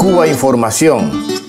Cuba Información.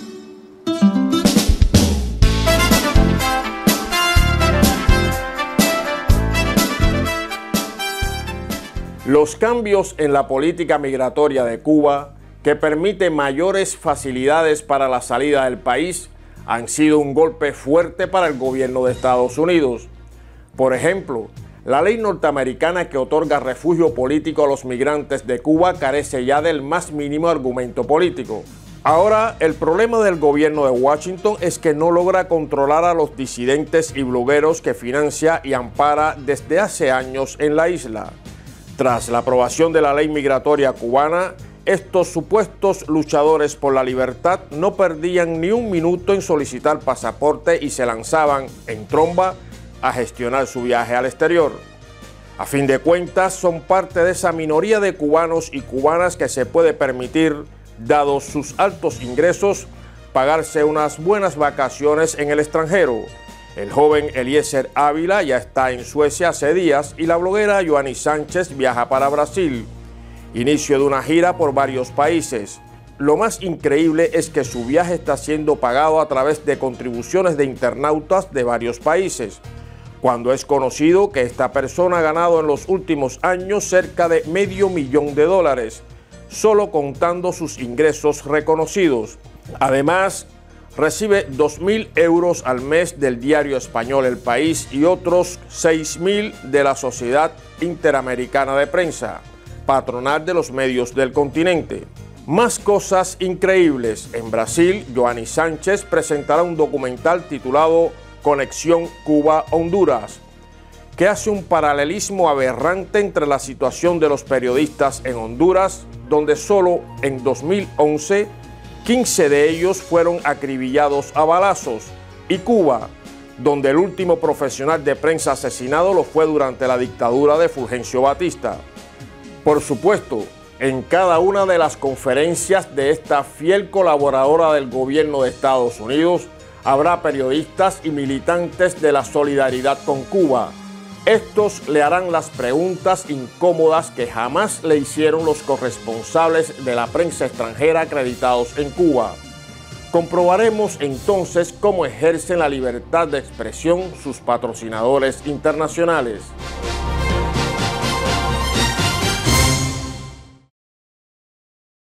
Los cambios en la política migratoria de Cuba, que permite mayores facilidades para la salida del país, han sido un golpe fuerte para el gobierno de Estados Unidos. Por ejemplo, la ley norteamericana que otorga refugio político a los migrantes de Cuba carece ya del más mínimo argumento político. Ahora, el problema del gobierno de Washington es que no logra controlar a los disidentes y blogueros que financia y ampara desde hace años en la isla. Tras la aprobación de la ley migratoria cubana, estos supuestos luchadores por la libertad no perdían ni un minuto en solicitar pasaporte y se lanzaban en tromba a gestionar su viaje al exterior. A fin de cuentas, son parte de esa minoría de cubanos y cubanas que se puede permitir, dados sus altos ingresos, pagarse unas buenas vacaciones en el extranjero. El joven Eliezer Ávila ya está en Suecia hace días y la bloguera Joanny Sánchez viaja para Brasil. Inicio de una gira por varios países. Lo más increíble es que su viaje está siendo pagado a través de contribuciones de internautas de varios países, cuando es conocido que esta persona ha ganado en los últimos años cerca de $500,000, solo contando sus ingresos reconocidos. Además, recibe 2.000 euros al mes del diario español El País y otros 6.000 de la Sociedad Interamericana de Prensa, patronal de los medios del continente. Más cosas increíbles. En Brasil, Joanny Sánchez presentará un documental titulado Conexión Cuba-Honduras, que hace un paralelismo aberrante entre la situación de los periodistas en Honduras, donde solo en 2011 15 de ellos fueron acribillados a balazos, y Cuba, donde el último profesional de prensa asesinado lo fue durante la dictadura de Fulgencio Batista. Por supuesto, en cada una de las conferencias de esta fiel colaboradora del gobierno de Estados Unidos, habrá periodistas y militantes de la solidaridad con Cuba. Estos le harán las preguntas incómodas que jamás le hicieron los corresponsales de la prensa extranjera acreditados en Cuba. Comprobaremos entonces cómo ejercen la libertad de expresión sus patrocinadores internacionales.